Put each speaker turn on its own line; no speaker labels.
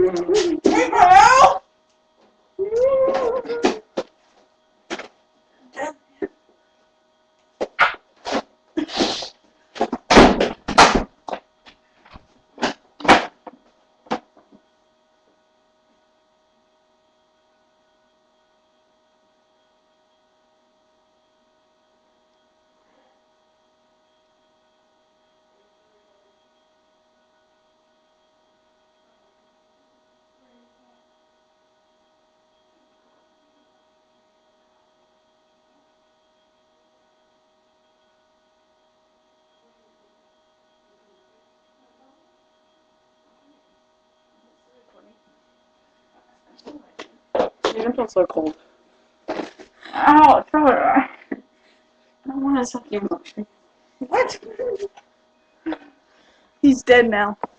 Hey, pal!
Your hands feel so cold.
Ow, throw it. I don't want to suck you. What?
He's dead now.